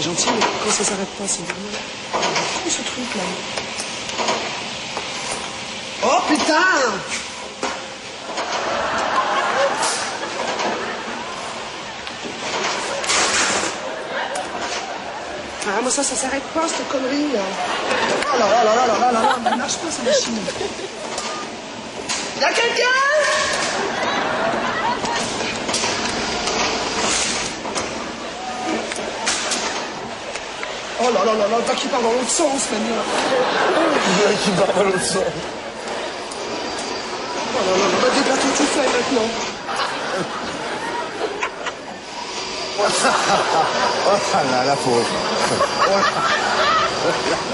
gentil, mais quand ça s'arrête pas, c'est dingue. Trop ce truc là. Oh putain! Ah, moi ça s'arrête pas, cette connerie là. Oh là là là là là là là, mais lâche pas cette machine. Y'a quelqu'un? Oh là là là là, t'as qui part dans l'autre sens maintenant. Qui part dans l'autre sens. Oh là là là, bah des bateaux tout fait maintenant. Oh là la pauvre.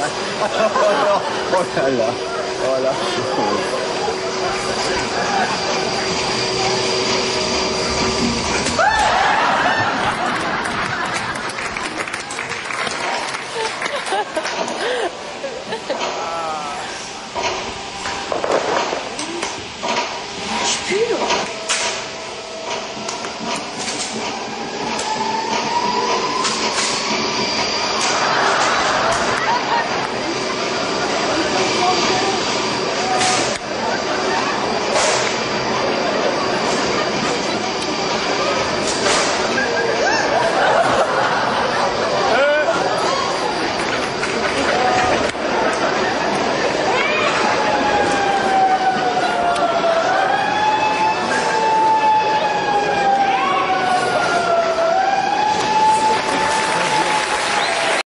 Oh là là. Oh là.